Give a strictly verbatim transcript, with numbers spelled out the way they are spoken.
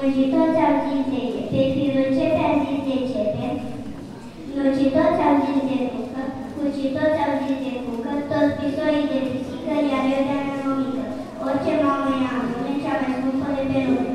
Muncitoți au zis de ce, pe Firucepe a zis de cepe, muncitoți au zis de cucă, muncitoți au zis de cucă, toți pisorii de pisică, iar eu de-a mea mămică. Orice mamă ea îmi spune, cea mai scumpă de pe lume.